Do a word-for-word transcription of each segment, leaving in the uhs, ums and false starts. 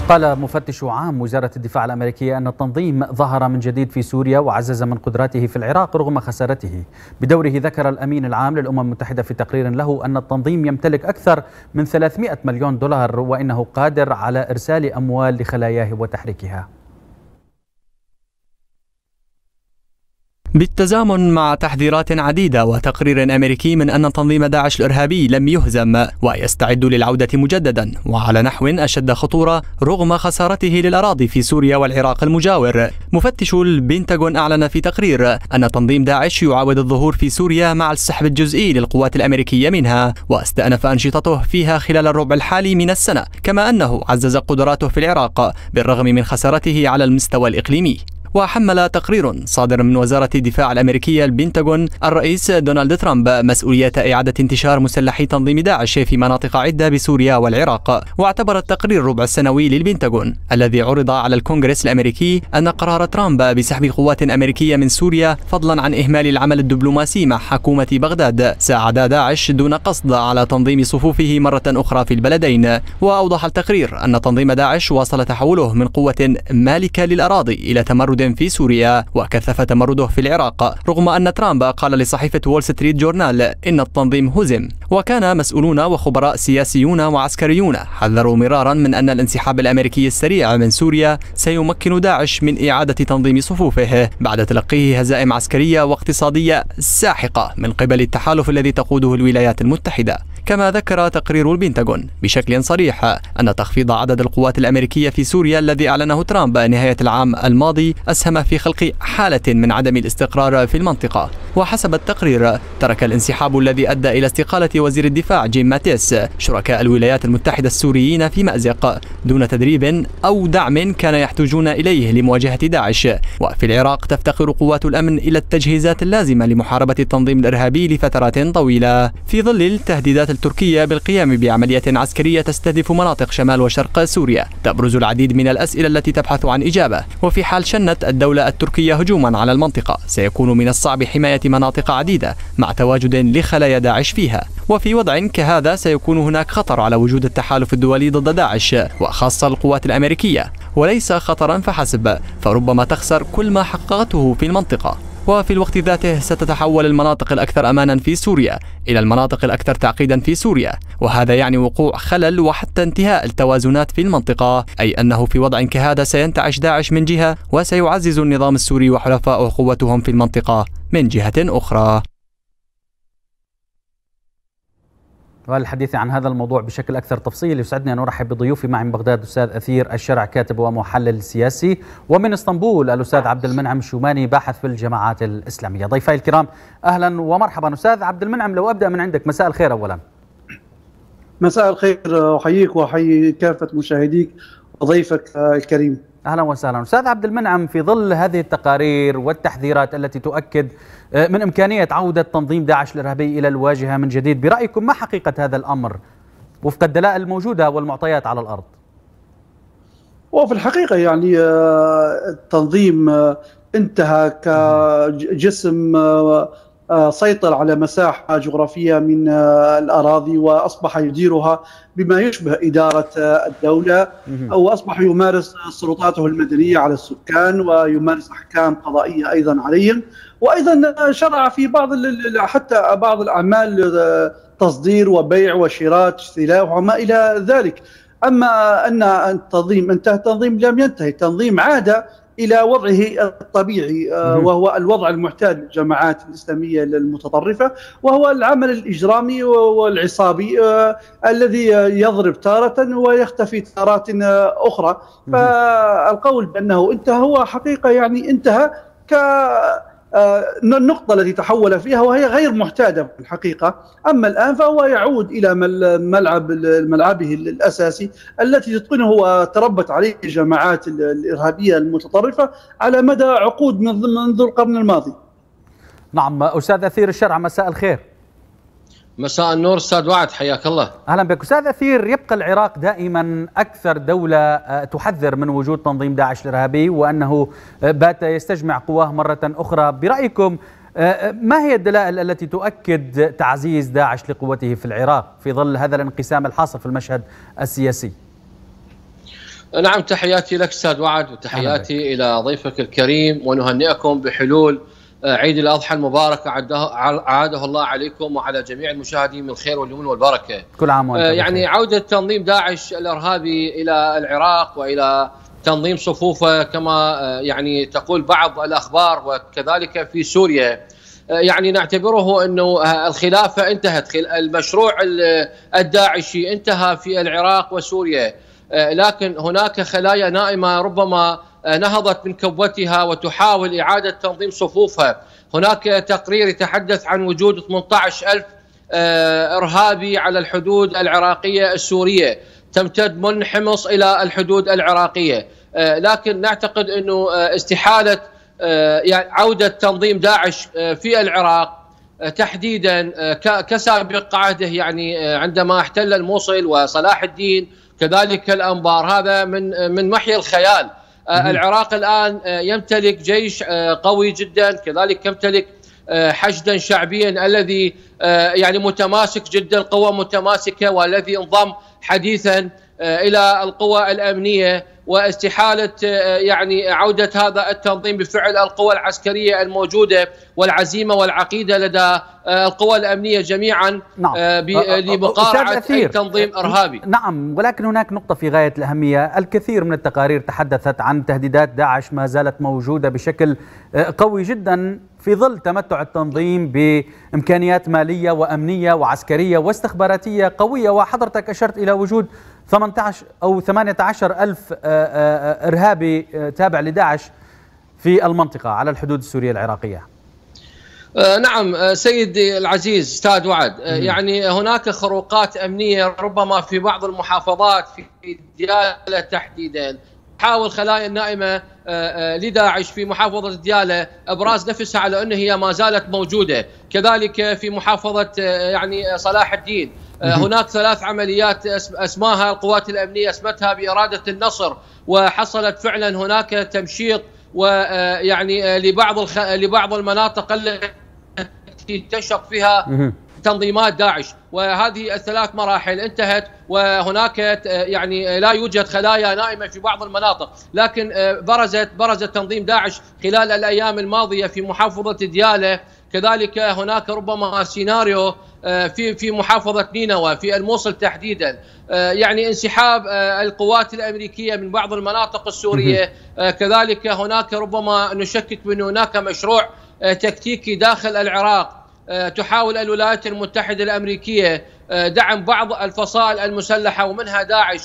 قال مفتش عام وزارة الدفاع الأمريكية أن التنظيم ظهر من جديد في سوريا وعزز من قدراته في العراق رغم خسارته. بدوره ذكر الأمين العام للأمم المتحدة في تقرير له أن التنظيم يمتلك أكثر من ثلاثمئة مليون دولار وإنه قادر على إرسال أموال لخلاياه وتحريكها. بالتزامن مع تحذيرات عديدة وتقرير أمريكي من أن تنظيم داعش الإرهابي لم يهزم ويستعد للعودة مجددا وعلى نحو أشد خطورة رغم خسارته للأراضي في سوريا والعراق المجاور. مفتش البنتاغون أعلن في تقرير أن تنظيم داعش يعاود الظهور في سوريا مع السحب الجزئي للقوات الأمريكية منها، واستأنف أنشطته فيها خلال الربع الحالي من السنة، كما أنه عزز قدراته في العراق بالرغم من خسارته على المستوى الإقليمي. وحمل تقرير صادر من وزارة الدفاع الأمريكية البنتاغون الرئيس دونالد ترامب مسؤولية إعادة انتشار مسلحي تنظيم داعش في مناطق عدة بسوريا والعراق. واعتبر التقرير الربع السنوي للبنتاغون الذي عرض على الكونغرس الأمريكي أن قرار ترامب بسحب قوات أمريكية من سوريا فضلا عن إهمال العمل الدبلوماسي مع حكومة بغداد ساعد داعش دون قصد على تنظيم صفوفه مرة أخرى في البلدين. وأوضح التقرير أن تنظيم داعش واصل تحوله من قوة مالكة للأراضي إلى تمرد في سوريا وكثف تمرده في العراق، رغم أن ترامب قال لصحيفة وول ستريت جورنال إن التنظيم هزم. وكان مسؤولون وخبراء سياسيون وعسكريون حذروا مرارا من أن الانسحاب الأمريكي السريع من سوريا سيمكن داعش من إعادة تنظيم صفوفه بعد تلقيه هزائم عسكرية واقتصادية ساحقة من قبل التحالف الذي تقوده الولايات المتحدة. كما ذكر تقرير البنتاغون بشكل صريح أن تخفيض عدد القوات الأمريكية في سوريا الذي أعلنه ترامب نهاية العام الماضي أسهم في خلق حالة من عدم الاستقرار في المنطقة. وحسب التقرير ترك الانسحاب الذي أدى إلى استقالة وزير الدفاع جيم ماتيس شركاء الولايات المتحدة السوريين في مأزق دون تدريب أو دعم كان يحتاجون إليه لمواجهة داعش. وفي العراق تفتقر قوات الأمن إلى التجهيزات اللازمة لمحاربة التنظيم الإرهابي لفترات طويلة في ظل التهديدات التركية بالقيام بعملية عسكرية تستهدف مناطق شمال وشرق سوريا. تبرز العديد من الأسئلة التي تبحث عن إجابة. وفي حال شنت الدولة التركية هجوما على المنطقة سيكون من الصعب حماية مناطق عديدة مع تواجد لخلايا داعش فيها. وفي وضع كهذا سيكون هناك خطر على وجود التحالف الدولي ضد داعش وخاصة القوات الأمريكية، وليس خطرا فحسب، فربما تخسر كل ما حققته في المنطقة. وفي الوقت ذاته ستتحول المناطق الأكثر أمانا في سوريا إلى المناطق الأكثر تعقيدا في سوريا، وهذا يعني وقوع خلل وحتى انتهاء التوازنات في المنطقة، أي أنه في وضع كهذا سينتعش داعش من جهة وسيعزز النظام السوري وحلفاء قوتهم في المنطقة من جهة أخرى. والحديث عن هذا الموضوع بشكل أكثر تفصيل يسعدني أن أرحب بضيوفي معي من بغداد الأستاذ أثير الشرع كاتب ومحلل سياسي، ومن اسطنبول الأستاذ عبد المنعم الشوماني باحث في الجماعات الإسلامية. ضيفي الكرام أهلا ومرحبا. أستاذ عبد المنعم لو أبدأ من عندك، مساء الخير. أولا مساء الخير، أحييك وأحيي كافة مشاهديك وضيفك الكريم. أهلا وسهلا. أستاذ عبد المنعم، في ظل هذه التقارير والتحذيرات التي تؤكد من إمكانية عودة تنظيم داعش الإرهابي إلى الواجهة من جديد، برأيكم ما حقيقة هذا الأمر وفق الدلائل الموجودة والمعطيات على الأرض؟ وفي الحقيقة يعني التنظيم انتهى كجسم سيطر على مساحة جغرافية من الأراضي وأصبح يديرها بما يشبه إدارة الدولة، أو أصبح يمارس سلطاته المدنية على السكان ويمارس أحكام قضائية أيضا عليهم، وأيضا شرع في بعض حتى بعض الأعمال تصدير وبيع وشراء سلاح وما إلى ذلك. أما أن التنظيم انتهى، التنظيم لم ينتهي، التنظيم عاد إلى وضعه الطبيعي وهو الوضع المعتاد للجماعات الإسلامية المتطرفة، وهو العمل الإجرامي والعصابي الذي يضرب تارة ويختفي تارات أخرى. فالقول بأنه انتهى هو حقيقة يعني انتهى ك النقطة التي تحول فيها وهي غير معتادة في الحقيقة. أما الآن فهو يعود إلى ملعب ملعبه الأساسي التي تتقنه وتربت عليه الجماعات الإرهابية المتطرفة على مدى عقود منذ القرن الماضي. نعم. أستاذ أثير الشرع مساء الخير. مساء النور أستاذ وعد، حياك الله. أهلا بك. أستاذ أثير، يبقى العراق دائما أكثر دولة تحذر من وجود تنظيم داعش الإرهابي وأنه بات يستجمع قواه مرة أخرى. برأيكم ما هي الدلائل التي تؤكد تعزيز داعش لقوته في العراق في ظل هذا الانقسام الحاصل في المشهد السياسي؟ نعم، تحياتي لك أستاذ وعد وتحياتي إلى ضيفك الكريم، ونهنئكم بحلول عيد الأضحى المبارك عاده الله عليكم وعلى جميع المشاهدين من الخير واليمن والبركة. كل عام وأنتم بخير. يعني عودة تنظيم داعش الإرهابي إلى العراق وإلى تنظيم صفوفه كما يعني تقول بعض الأخبار، وكذلك في سوريا، يعني نعتبره أنه الخلافة انتهت، المشروع الداعشي انتهى في العراق وسوريا، لكن هناك خلايا نائمة ربما نهضت من كبوتها وتحاول إعادة تنظيم صفوفها. هناك تقرير يتحدث عن وجود ثمانية عشر ألف إرهابي على الحدود العراقية السورية، تمتد من حمص إلى الحدود العراقية، لكن نعتقد أنه استحالة يعني عودة تنظيم داعش في العراق تحديدا كسابق عهده، يعني عندما احتل الموصل وصلاح الدين كذلك الأنبار، هذا من من محي الخيال. العراق الآن يمتلك جيش قوي جدا، كذلك يمتلك حشدا شعبيا الذي يعني متماسك جدا، قوة متماسكة، والذي انضم حديثا إلى القوى الأمنية، واستحالة يعني عودة هذا التنظيم بفعل القوى العسكرية الموجودة والعزيمة والعقيدة لدى القوى الأمنية جميعا. نعم. لمقارعة أي تنظيم إرهابي. نعم، ولكن هناك نقطة في غاية الأهمية. الكثير من التقارير تحدثت عن تهديدات داعش ما زالت موجودة بشكل قوي جدا في ظل تمتع التنظيم بإمكانيات مالية وأمنية وعسكرية واستخباراتية قوية، وحضرتك أشرت إلى وجود ثمانية عشر أو ثمانية عشر ألف إرهابي تابع لداعش في المنطقة على الحدود السورية العراقية. نعم سيدي العزيز أستاذ وعد، يعني هناك خروقات أمنية ربما في بعض المحافظات في ديالى تحديدا. تحاول خلايا النائمة لداعش في محافظة ديالى ابراز نفسها على انه هي ما زالت موجوده، كذلك في محافظه يعني صلاح الدين هناك ثلاث عمليات اسماها القوات الامنيه اسمتها باراده النصر، وحصلت فعلا هناك تمشيط ويعني لبعض الخ... لبعض المناطق التي تنشط فيها تنظيمات داعش، وهذه الثلاث مراحل انتهت، وهناك يعني لا يوجد خلايا نائمة في بعض المناطق، لكن برزت برز تنظيم داعش خلال الأيام الماضية في محافظة ديالى، كذلك هناك ربما سيناريو في في محافظة نينوى في الموصل تحديدا، يعني انسحاب القوات الأمريكية من بعض المناطق السورية، كذلك هناك ربما نشكك بأن هناك مشروع تكتيكي داخل العراق، تحاول الولايات المتحدة الأمريكية دعم بعض الفصائل المسلحة ومنها داعش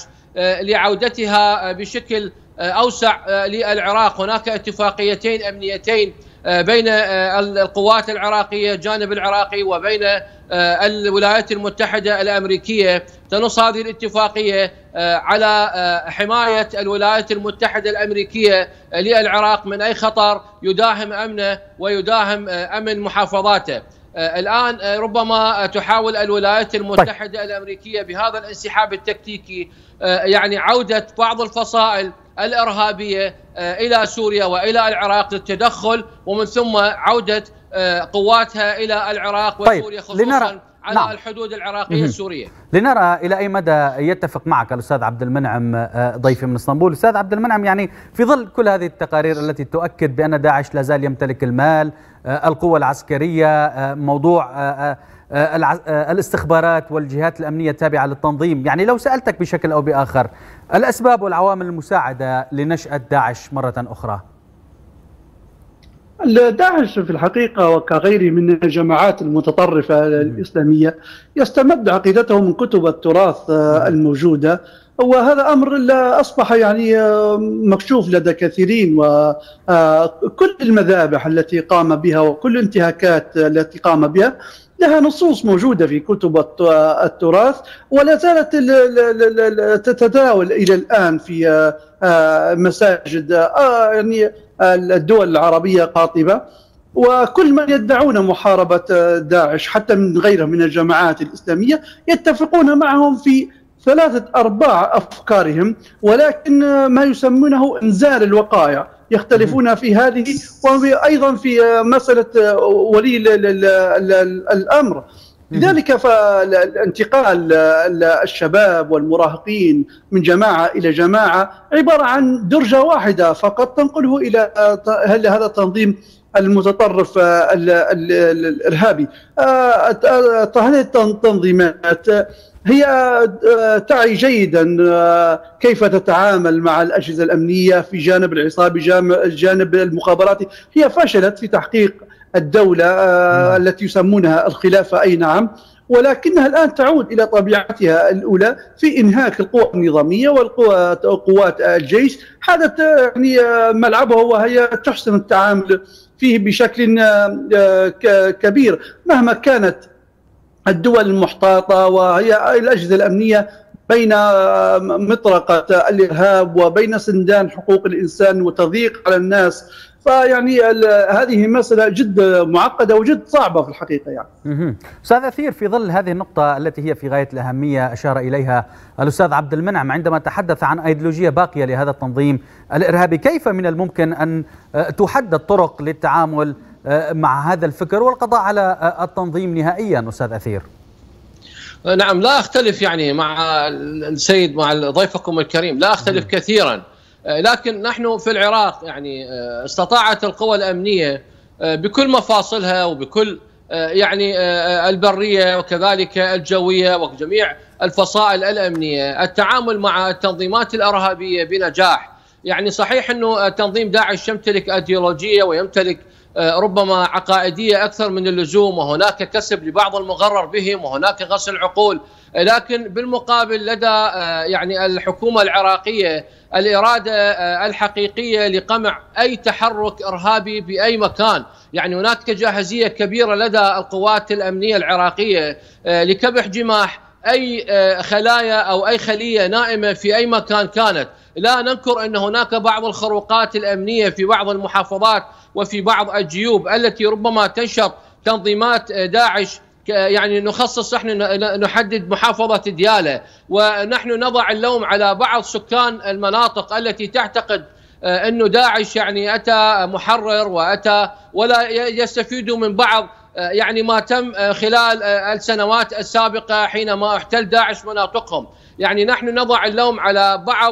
لعودتها بشكل أوسع للعراق. هناك اتفاقيتين أمنيتين بين القوات العراقية الجانب العراقي وبين الولايات المتحدة الأمريكية، تنص هذه الاتفاقية على حماية الولايات المتحدة الأمريكية للعراق من أي خطر يداهم أمنه ويداهم أمن محافظاته. الآن ربما تحاول الولايات المتحدة الأمريكية بهذا الانسحاب التكتيكي يعني عودة بعض الفصائل الإرهابية إلى سوريا وإلى العراق للتدخل، ومن ثم عودة قواتها إلى العراق وسوريا خصوصا لنرى. على نعم. الحدود العراقية السورية. لنرى إلى أي مدى يتفق معك الأستاذ عبد المنعم ضيفي من اسطنبول. أستاذ عبد المنعم، يعني في ظل كل هذه التقارير التي تؤكد بأن داعش لا زال يمتلك المال، القوة العسكرية، موضوع الاستخبارات والجهات الأمنية التابعة للتنظيم، يعني لو سألتك بشكل أو بآخر الأسباب والعوامل المساعدة لنشأة داعش مرة أخرى؟ داعش في الحقيقة وكغيره من الجماعات المتطرفة الإسلامية يستمد عقيدته من كتب التراث الموجودة، وهذا أمر أصبح يعني مكشوف لدى كثيرين، وكل المذابح التي قام بها وكل الانتهاكات التي قام بها لها نصوص موجودة في كتب التراث، ولا زالت تتداول إلى الآن في مساجد يعني الدول العربية قاطبة، وكل من يدعون محاربة داعش حتى من غيره من الجماعات الإسلامية يتفقون معهم في ثلاثة أرباع أفكارهم، ولكن ما يسمونه إنزال الوقائع يختلفون في هذه، وأيضا في مسألة ولي الأمر لذلك فالانتقال الشباب والمراهقين من جماعة إلى جماعة عبارة عن درجة واحدة فقط تنقله إلى هذا التنظيم المتطرف الإرهابي. هذه التنظيمات هي تعي جيدا كيف تتعامل مع الأجهزة الأمنية في جانب العصابي جانب المخابراتي. هي فشلت في تحقيق الدولة التي يسمونها الخلافة، أي نعم، ولكنها الآن تعود إلى طبيعتها الأولى في إنهاك القوى النظامية والقوات الجيش. هذا يعني ملعبها، وهي تحسن التعامل فيه بشكل كبير مهما كانت الدول المحتاطة وهي الأجهزة الأمنية بين مطرقة الإرهاب وبين سندان حقوق الإنسان وتضييق على الناس. فيعني هذه مسألة جد معقدة وجد صعبة في الحقيقة يعني. أستاذ أثير، في ظل هذه النقطة التي هي في غاية الأهمية أشار إليها الأستاذ عبد المنعم عندما تحدث عن أيديولوجية باقية لهذا التنظيم الإرهابي، كيف من الممكن أن تحدد طرق للتعامل مع هذا الفكر والقضاء على التنظيم نهائيا أستاذ أثير؟ نعم، لا أختلف يعني مع السيد مع ضيفكم الكريم، لا أختلف م. كثيرا، لكن نحن في العراق يعني استطاعت القوى الأمنية بكل مفاصلها وبكل يعني البرية وكذلك الجوية وجميع الفصائل الأمنية التعامل مع التنظيمات الإرهابية بنجاح. يعني صحيح أنه تنظيم داعش يمتلك أيديولوجية ويمتلك ربما عقائدية أكثر من اللزوم، وهناك كسب لبعض المغرر بهم وهناك غسل عقول، لكن بالمقابل لدى يعني الحكومة العراقية الإرادة الحقيقية لقمع أي تحرك إرهابي بأي مكان. يعني هناك جاهزية كبيرة لدى القوات الأمنية العراقية لكبح جماح أي خلايا أو أي خلية نائمة في أي مكان كانت. لا ننكر أن هناك بعض الخروقات الأمنية في بعض المحافظات وفي بعض الجيوب التي ربما تنشط تنظيمات داعش، يعني نخصص نحن نحدد محافظة ديالى ونحن نضع اللوم على بعض سكان المناطق التي تعتقد أنه داعش يعني أتى محرر وأتى ولا يستفيدوا من بعض يعني ما تم خلال السنوات السابقة حينما احتل داعش مناطقهم. يعني نحن نضع اللوم على بعض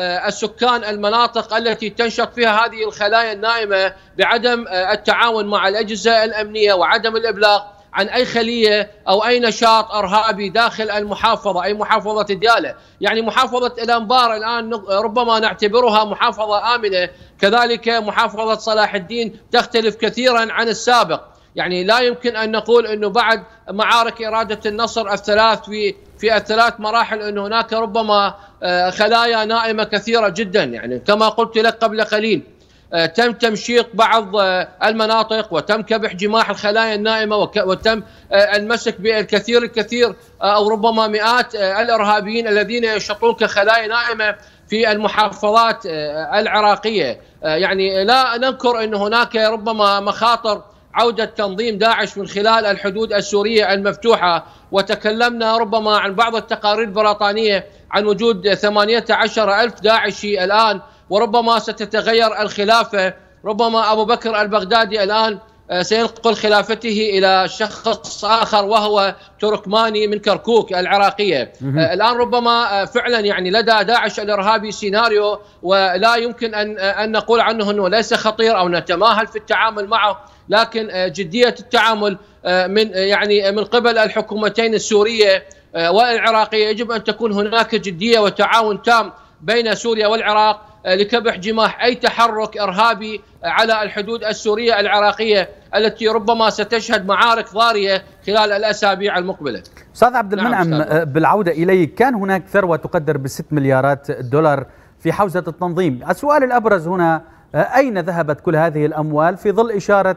السكان المناطق التي تنشط فيها هذه الخلايا النائمة بعدم التعاون مع الأجهزة الأمنية وعدم الإبلاغ عن أي خلية أو أي نشاط إرهابي داخل المحافظة، أي محافظة ديالى. يعني محافظة الأنبار الآن ربما نعتبرها محافظة آمنة، كذلك محافظة صلاح الدين تختلف كثيرا عن السابق. يعني لا يمكن أن نقول أنه بعد معارك إرادة النصر الثلاث في في الثلاث مراحل أن هناك ربما خلايا نائمة كثيرة جدا. يعني كما قلت لك قبل قليل تم تمشيق بعض المناطق وتم كبح جماح الخلايا النائمة وتم المسك بالكثير الكثير أو ربما مئات الإرهابيين الذين ينشطون كخلايا نائمة في المحافظات العراقية. يعني لا ننكر أن هناك ربما مخاطر عودة تنظيم داعش من خلال الحدود السورية المفتوحة، وتكلمنا ربما عن بعض التقارير البريطانية عن وجود ثمانية عشر ألف داعشي الآن، وربما ستتغير الخلافة. ربما أبو بكر البغدادي الآن سينقل خلافته إلى شخص آخر وهو تركماني من كركوك العراقية. الآن ربما فعلا يعني لدى داعش الإرهابي سيناريو ولا يمكن أن أن نقول عنه أنه ليس خطير أو نتماهل في التعامل معه، لكن جدية التعامل من يعني من قبل الحكومتين السورية والعراقية يجب أن تكون هناك جدية وتعاون تام بين سوريا والعراق لكبح جماح أي تحرك إرهابي على الحدود السورية العراقية التي ربما ستشهد معارك ضارية خلال الأسابيع المقبلة. أستاذ عبد المنعم، نعم بالعودة إليك، كان هناك ثروة تقدر بست مليارات دولار في حوزة التنظيم. السؤال الأبرز هنا، أين ذهبت كل هذه الأموال في ظل إشارة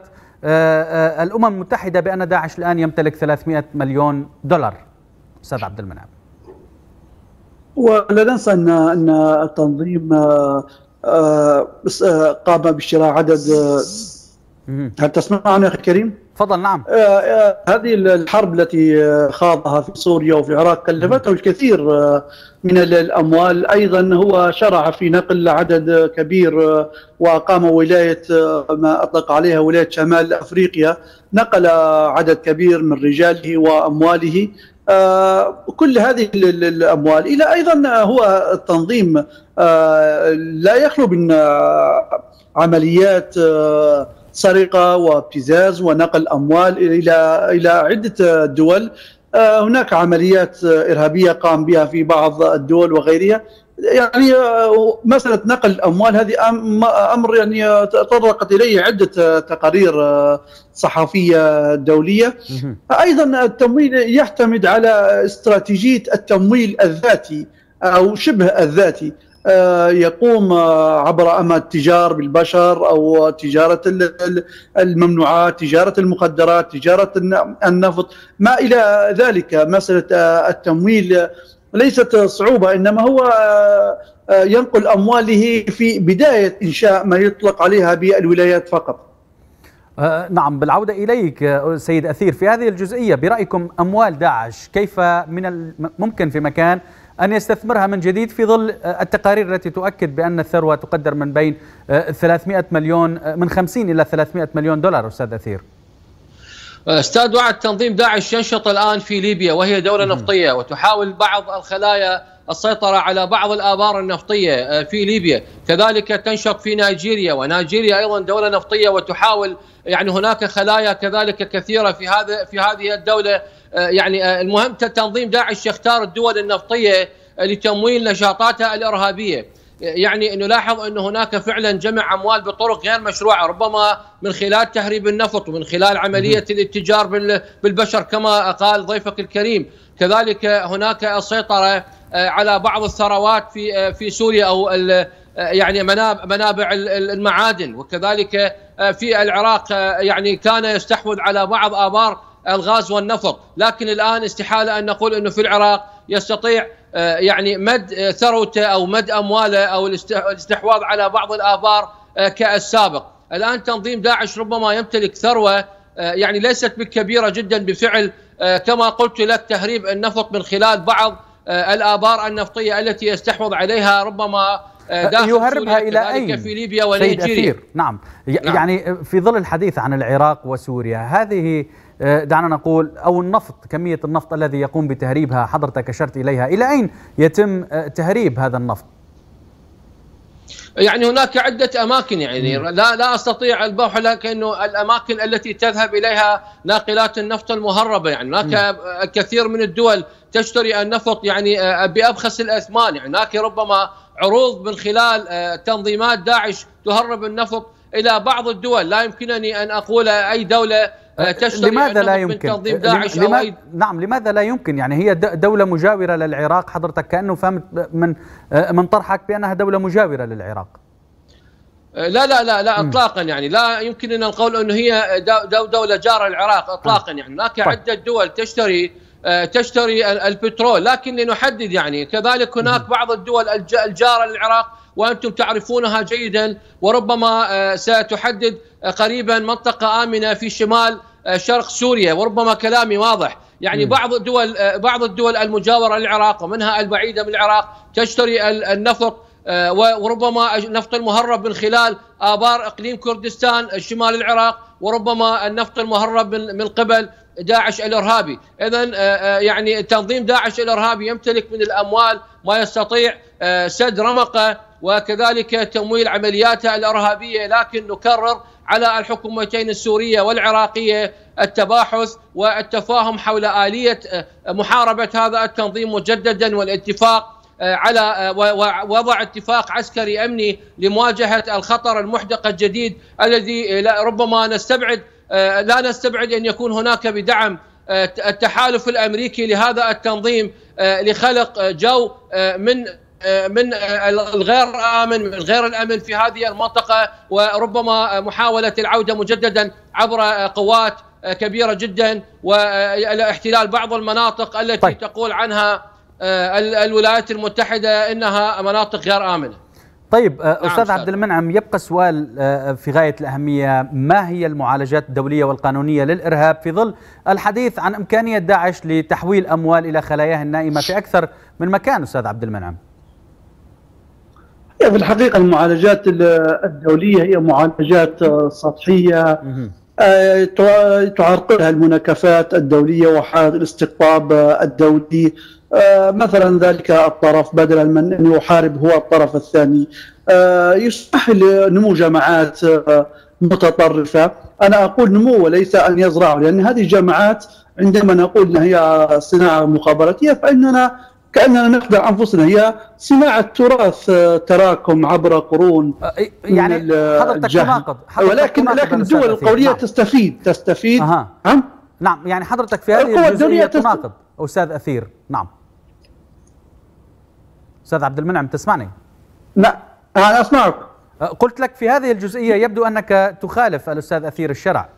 الأمم المتحدة بأن داعش الآن يمتلك ثلاثمئة مليون دولار؟ أستاذ عبد المنعم. ولا ننسى أن أن التنظيم قام بشراء عدد. هل تسمعني أخي كريم؟ تفضل. نعم. هذه الحرب التي خاضها في سوريا وفي العراق كلفته الكثير من الأموال. أيضا هو شرع في نقل عدد كبير وأقام ولاية ما أطلق عليها ولاية شمال أفريقيا، نقل عدد كبير من رجاله وأمواله. كل هذه الأموال إلى أيضا هو التنظيم لا يخلو من عمليات سرقة وابتزاز ونقل أموال إلى إلى عدة دول. هناك عمليات إرهابية قام بها في بعض الدول وغيرها. يعني مسألة نقل الأموال هذه أمر يعني تطرقت إليه عدة تقارير صحفية دولية. أيضا التمويل يعتمد على استراتيجية التمويل الذاتي أو شبه الذاتي، يقوم عبر أما التجار بالبشر أو تجارة الممنوعات، تجارة المخدرات، تجارة النفط، ما إلى ذلك. مسألة التمويل ليست صعوبة، إنما هو ينقل أمواله في بداية إنشاء ما يطلق عليها بالولايات فقط. آه نعم، بالعودة إليك سيد أثير في هذه الجزئية، برأيكم أموال داعش كيف من الممكن في مكان أن يستثمرها من جديد في ظل التقارير التي تؤكد بأن الثروة تقدر من بين ثلاثمئة مليون من خمسين إلى ثلاثمئة مليون دولار؟ أستاذ أثير. أستاذ وعد، تنظيم داعش ينشط الآن في ليبيا وهي دولة نفطية، وتحاول بعض الخلايا السيطرة على بعض الآبار النفطية في ليبيا، كذلك تنشط في نيجيريا، ونيجيريا أيضا دولة نفطية وتحاول، يعني هناك خلايا كذلك كثيرة في هذا في هذه الدولة. يعني المهم تنظيم داعش يختار الدول النفطية لتمويل نشاطاتها الإرهابية. يعني نلاحظ أن هناك فعلا جمع أموال بطرق غير مشروعة، ربما من خلال تهريب النفط ومن خلال عملية الاتجار بالبشر كما قال ضيفك الكريم. كذلك هناك السيطرة على بعض الثروات في في سوريا أو يعني منابع المعادن، وكذلك في العراق يعني كان يستحوذ على بعض آبار الغاز والنفط، لكن الآن استحالة أن نقول أنه في العراق يستطيع يعني مد ثروته أو مد أمواله أو الاستحواذ على بعض الآبار كالسابق. الآن تنظيم داعش ربما يمتلك ثروة يعني ليست بالكبيرة جدا بفعل كما قلت لك تهريب النفط من خلال بعض الآبار النفطية التي يستحوذ عليها ربما داخل يهربها إلى أين؟ في ليبيا ونيجيريا. نعم. يعني في ظل الحديث عن العراق وسوريا، هذه دعنا نقول أو النفط، كمية النفط الذي يقوم بتهريبها حضرتك أشرت إليها، إلى أين يتم تهريب هذا النفط؟ يعني هناك عدة أماكن، يعني لا لا أستطيع البوح لك أنه الأماكن التي تذهب إليها ناقلات النفط المهربة. يعني هناك كثير من الدول تشتري النفط يعني بأبخس الأثمان. يعني هناك ربما عروض من خلال تنظيمات داعش تهرب النفط إلى بعض الدول. لا يمكنني أن أقول أي دولة تشتري لماذا لا يمكن؟ من تنظيم داعش لما... أو أي... نعم، لماذا لا يمكن؟ يعني هي دولة مجاورة للعراق، حضرتك كأنه فهمت من من طرحك بأنها دولة مجاورة للعراق. لا لا لا لا اطلاقا، يعني لا يمكننا القول انه هي دولة جارة العراق اطلاقا. يعني هناك عدة دول تشتري تشتري البترول، لكن لنحدد يعني كذلك هناك بعض الدول الجارة للعراق وأنتم تعرفونها جيدا، وربما ستحدد قريبا منطقة آمنة في شمال شرق سوريا، وربما كلامي واضح. يعني بعض الدول بعض الدول المجاورة للعراق ومنها البعيدة من العراق تشتري النفط وربما النفط المهرب من خلال آبار إقليم كردستان شمال العراق، وربما النفط المهرب من قبل داعش الإرهابي. إذن يعني تنظيم داعش الإرهابي يمتلك من الأموال ما يستطيع سد رمقه وكذلك تمويل عملياته الإرهابية. لكن نكرر على الحكومتين السورية والعراقية التباحث والتفاهم حول آلية محاربة هذا التنظيم مجددا، والاتفاق على وضع اتفاق عسكري أمني لمواجهة الخطر المحدق الجديد الذي ربما نستبعد لا نستبعد أن يكون هناك بدعم التحالف الأمريكي لهذا التنظيم لخلق جو من من الغير آمن من غير الأمن في هذه المنطقة، وربما محاولة العودة مجددا عبر قوات كبيرة جدا واحتلال بعض المناطق التي طيب. تقول عنها الولايات المتحدة إنها مناطق غير آمنة. طيب أستاذ عبد المنعم، يبقى السؤال في غاية الأهمية: ما هي المعالجات الدولية والقانونية للإرهاب في ظل الحديث عن إمكانية داعش لتحويل أموال إلى خلاياه النائمة في أكثر من مكان أستاذ عبد المنعم؟ هي في الحقيقة المعالجات الدولية هي معالجات سطحية تعرقلها المناكفات الدولية وحالة الاستقطاب الدولي. مثلا ذلك الطرف بدلا من أن يحارب هو الطرف الثاني يسمح لنمو جماعات متطرفة. أنا أقول نمو وليس أن يزرعوا، لأن هذه الجماعات عندما نقول أنها هي صناعة مخابراتية فإننا كأننا نخدع أنفسنا، هي صناعة تراث تراكم عبر قرون. يعني حضرتك تناقض، ولكن لكن الدول القوية نعم. تستفيد تستفيد أه. نعم نعم يعني حضرتك في هذه الجزئية تناقض أستاذ أثير. نعم أستاذ عبد المنعم تسمعني؟ لا أنا أسمعك. قلت لك في هذه الجزئية يبدو أنك تخالف الأستاذ أثير الشرع.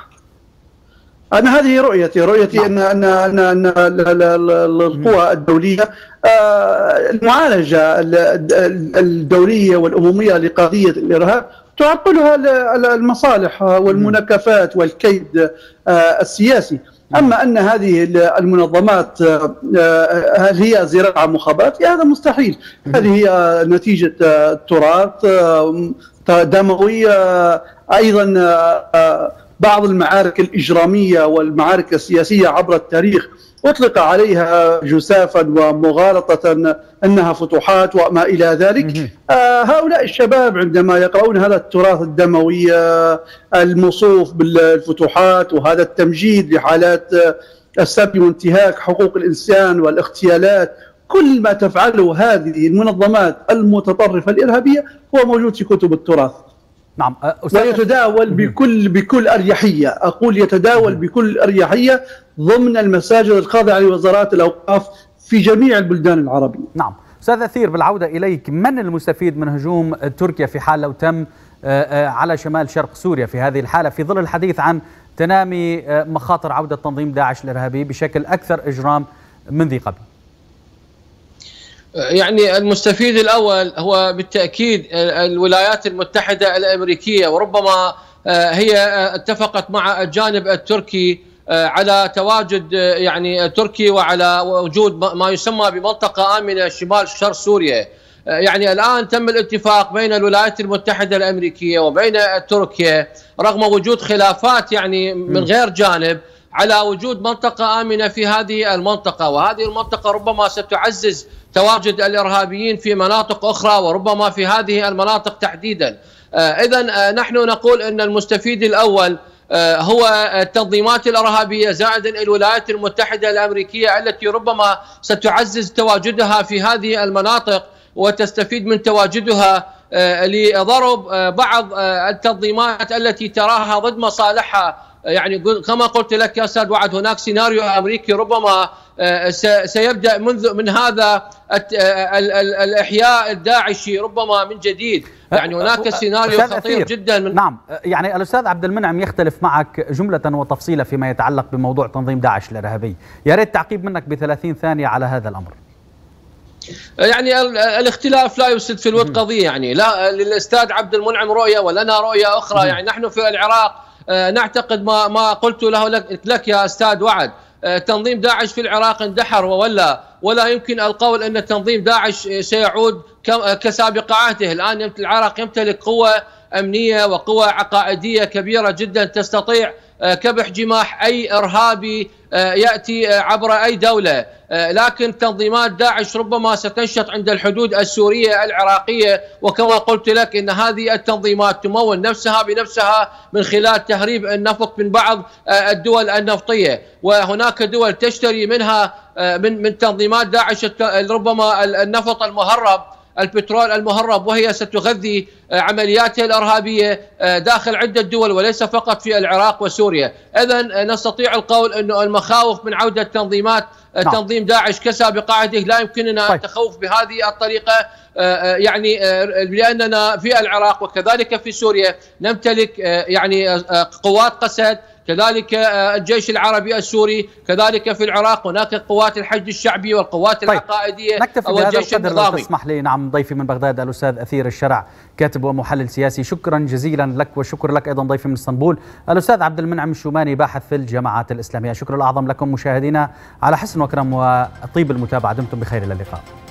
أنا هذه رؤيتي رؤيتي نعم. أن أن أن القوى الدولية المعالجة الدولية والأممية لقضية الإرهاب تعطلها المصالح والمناكفات والكيد السياسي. أما أن هذه المنظمات هل هي زراعة مخابرات؟ هذا مستحيل. هذه هي نتيجة تراث دموي. أيضا بعض المعارك الإجرامية والمعارك السياسية عبر التاريخ أطلق عليها جسافا ومغالطة أنها فتوحات وما إلى ذلك. آه هؤلاء الشباب عندما يقرؤون هذا التراث الدموي آه الموصوف بالفتوحات وهذا التمجيد لحالات آه السبي وانتهاك حقوق الإنسان والاغتيالات، كل ما تفعله هذه المنظمات المتطرفة الإرهابية هو موجود في كتب التراث. نعم ويتداول بكل بكل أريحية. أقول يتداول بكل أريحية ضمن المساجد الخاضعة لوزارات الأوقاف في جميع البلدان العربية. نعم أستاذ أثير، بالعودة إليك، من المستفيد من هجوم تركيا في حال لو تم على شمال شرق سوريا في هذه الحالة، في ظل الحديث عن تنامي مخاطر عودة تنظيم داعش الإرهابي بشكل أكثر إجرام من ذي قبل؟ يعني المستفيد الأول هو بالتأكيد الولايات المتحدة الأمريكية، وربما هي اتفقت مع الجانب التركي على تواجد يعني تركي وعلى وجود ما يسمى بمنطقة آمنة شمال شرق سوريا. يعني الآن تم الاتفاق بين الولايات المتحدة الأمريكية وبين تركيا رغم وجود خلافات يعني من غير جانب على وجود منطقة آمنة في هذه المنطقة، وهذه المنطقة ربما ستعزز تواجد الإرهابيين في مناطق أخرى وربما في هذه المناطق تحديدا. إذن نحن نقول أن المستفيد الأول هو التنظيمات الإرهابية زائدا الولايات المتحدة الأمريكية التي ربما ستعزز تواجدها في هذه المناطق وتستفيد من تواجدها لضرب بعض التنظيمات التي تراها ضد مصالحها. يعني كما قلت لك يا استاذ وعد، هناك سيناريو امريكي ربما سيبدا منذ من هذا الاحياء الداعشي ربما من جديد. يعني هناك سيناريو خطير جدا من نعم. يعني الاستاذ عبد المنعم يختلف معك جمله وتفصيلا فيما يتعلق بموضوع تنظيم داعش الارهابي، يا ريت تعقيب منك بثلاثين ثانيه على هذا الامر. يعني الاختلاف لا يفسد في الود قضيه، يعني لا للاستاذ عبد المنعم رؤيه ولنا رؤيه اخرى. يعني نحن في العراق نعتقد ما ما قلت له لك, لك يا استاذ وعد، تنظيم داعش في العراق اندحر ولا ولا يمكن القول ان تنظيم داعش سيعود كسابق عهده. الان العراق يمتلك قوة امنية وقوة عقائدية كبيرة جدا تستطيع كبح جماح اي ارهابي ياتي عبر اي دولة، لكن تنظيمات داعش ربما ستنشط عند الحدود السورية العراقية، وكما قلت لك ان هذه التنظيمات تمول نفسها بنفسها من خلال تهريب النفط من بعض الدول النفطية، وهناك دول تشتري منها من من تنظيمات داعش ربما النفط المهرب، البترول المهرب، وهي ستغذي عملياتها الإرهابية داخل عدة دول وليس فقط في العراق وسوريا. إذن نستطيع القول أنه المخاوف من عودة تنظيمات تنظيم داعش كسابق عهده لا يمكننا التخوف بهذه الطريقة، يعني لأننا في العراق وكذلك في سوريا نمتلك يعني قوات قسد، كذلك الجيش العربي السوري، كذلك في العراق هناك قوات الحشد الشعبي والقوات طيب. العقائدية نكتفي أو الجيش النظامي. لو تسمح لي. نعم، ضيفي من بغداد الأستاذ أثير الشرع، كاتب ومحلل سياسي، شكرا جزيلا لك، وشكر لك أيضا ضيفي من اسطنبول الأستاذ عبد المنعم الشوماني، باحث في الجماعات الإسلامية. شكر الأعظم لكم مشاهدينا على حسن وكرم وطيب المتابعة، دمتم بخير، إلى اللقاء.